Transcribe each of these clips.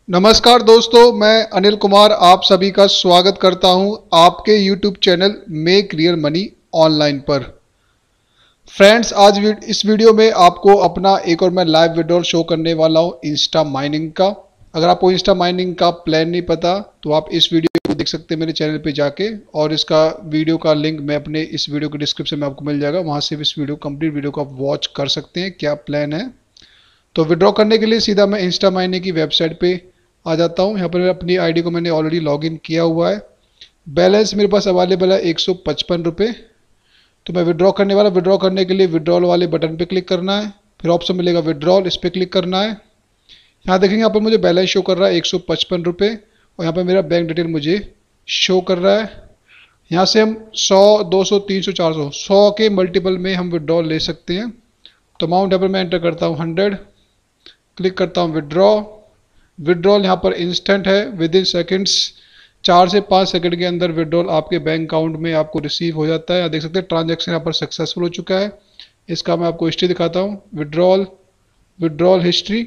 नमस्कार दोस्तों, मैं अनिल कुमार आप सभी का स्वागत करता हूं आपके YouTube channel make real money online पर। फ्रेंड्स, आज इस वीडियो में आपको अपना एक और मैं लाइव विड्रॉल शो करने वाला हूं इंस्टा माइनिंग का। अगर आपको इंस्टा माइनिंग का प्लान नहीं पता तो आप इस वीडियो को देख सकते हैं मेरे चैनल पे जाके, और इसका वीडियो का लिंक मैं अपने इस वीडियो के डिस्क्रिप्शन में आपको मिल जाएगा। वहां से इस वीडियो कंप्लीट वीडियो को आप वॉच कर सकते हैं क्या प्लान है। तो विड्रॉ करने के लिए सीधा मैं इंस्टा माइनिंग की वेबसाइट पे आ जाता हूँ। यहाँ पर अपनी आईडी को मैंने ऑलरेडी लॉगिन किया हुआ है। बैलेंस मेरे पास अवेलेबल है 155 रुपये। तो मैं विड्रॉ करने वाला। विड्रॉ करने के लिए विड्रॉल वाले बटन पे क्लिक करना है, फिर ऑप्शन मिलेगा विड्रॉल, इस पर क्लिक करना है। यहाँ देखेंगे यहाँ पर मुझे बैलेंस शो कर रहा है 155 रुपये, और यहाँ पर मेरा बैंक डिटेल मुझे शो कर रहा है। यहाँ से हम 100, 200, 300, 400, 100 के मल्टीपल में हम विड्रॉल ले सकते हैं। तो अमाउंट यहाँ पर मैं एंटर करता हूँ 100, क्लिक करता हूँ विड्रॉ। विड्रॉल यहाँ पर इंस्टेंट है, विद इन सेकेंड्स, 4 से 5 सेकंड के अंदर विड्रॉल आपके बैंक अकाउंट में आपको रिसीव हो जाता है। आप देख सकते हैं ट्रांजैक्शन यहाँ पर सक्सेसफुल हो चुका है। इसका मैं आपको हिस्ट्री दिखाता हूँ, विड्रॉल हिस्ट्री।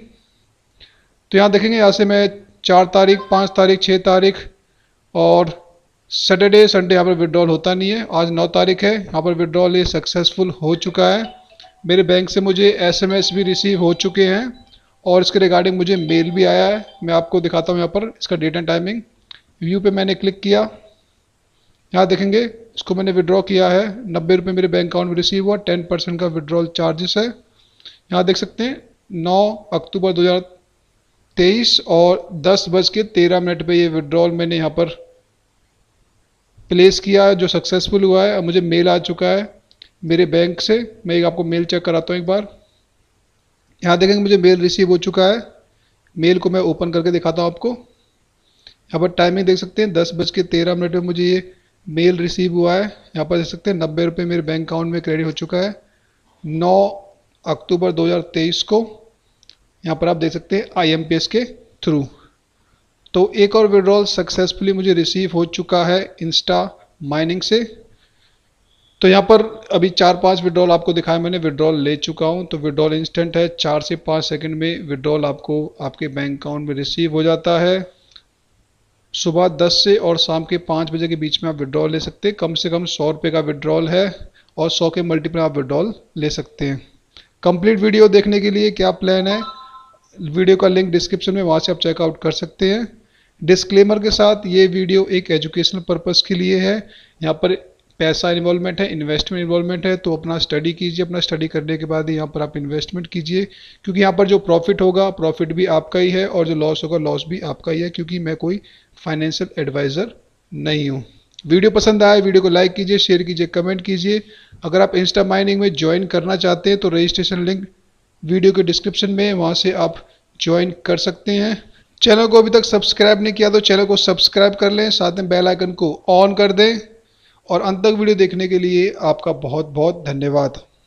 तो यहाँ देखेंगे, यहाँ से मैं 4 तारीख, 5 तारीख, 6 तारीख और सैटरडे संडे यहाँ पर विड्रॉल होता नहीं है। आज 9 तारीख है, यहाँ पर विड्रॉल ये सक्सेसफुल हो चुका है। मेरे बैंक से मुझे SMS भी रिसीव हो चुके हैं और इसके रिगार्डिंग मुझे मेल भी आया है। मैं आपको दिखाता हूँ यहाँ पर इसका डेट एंड टाइमिंग। व्यू पे मैंने क्लिक किया, यहाँ देखेंगे इसको मैंने विड्रॉ किया है। 90 रुपये मेरे बैंक अकाउंट में रिसीव हुआ। 10% का विड्रॉल चार्जेस है। यहाँ देख सकते हैं 9 अक्टूबर 2023 और 10:13 पे ये विड्रॉल मैंने यहाँ पर प्लेस किया है, जो सक्सेसफुल हुआ है। अब मुझे मेल आ चुका है मेरे बैंक से। मैं आपको मेल चेक कराता हूँ एक बार। यहाँ देखेंगे मुझे मेल रिसीव हो चुका है। मेल को मैं ओपन करके दिखाता हूँ आपको। यहाँ पर टाइमिंग देख सकते हैं 10:13 में मुझे ये मेल रिसीव हुआ है। यहाँ पर देख सकते हैं 90 रुपये मेरे बैंक अकाउंट में क्रेडिट हो चुका है 9 अक्टूबर 2023 को। यहाँ पर आप देख सकते हैं IMPS के थ्रू। तो एक और विड्रॉल सक्सेसफुली मुझे रिसीव हो चुका है इंस्टा माइनिंग से। तो यहाँ पर अभी 4-5 विड्रॉल आपको दिखाया मैंने, विड्रॉल ले चुका हूँ। तो विड्रॉल इंस्टेंट है, 4 से 5 सेकंड में विड्रॉल आपको आपके बैंक अकाउंट में रिसीव हो जाता है। सुबह 10 से और शाम के 5 बजे के बीच में आप विड्रॉल ले सकते हैं। कम से कम 100 रुपये का विड्रॉल है और 100 के मल्टीपल आप विड्रॉल ले सकते हैं। कंप्लीट वीडियो देखने के लिए क्या प्लान है, वीडियो का लिंक डिस्क्रिप्शन में, वहाँ से आप चेकआउट कर सकते हैं। डिस्क्लेमर के साथ ये वीडियो एक एजुकेशनल पर्पज़ के लिए है। यहाँ पर पैसा इन्वॉल्वमेंट है, इन्वेस्टमेंट इन्वॉल्वमेंट है। तो अपना स्टडी कीजिए, अपना स्टडी करने के बाद यहाँ पर आप इन्वेस्टमेंट कीजिए, क्योंकि यहाँ पर जो प्रॉफिट होगा प्रॉफिट भी आपका ही है और जो लॉस होगा लॉस भी आपका ही है, क्योंकि मैं कोई फाइनेंशियल एडवाइज़र नहीं हूँ। वीडियो पसंद आए वीडियो को लाइक कीजिए, शेयर कीजिए, कमेंट कीजिए। अगर आप इंस्टा माइनिंग में ज्वाइन करना चाहते हैं तो रजिस्ट्रेशन लिंक वीडियो के डिस्क्रिप्शन में, वहाँ से आप ज्वाइन कर सकते हैं। चैनल को अभी तक सब्सक्राइब नहीं किया तो चैनल को सब्सक्राइब कर लें, साथ में बेल आइकन को ऑन कर दें। और अंत तक वीडियो देखने के लिए आपका बहुत बहुत धन्यवाद।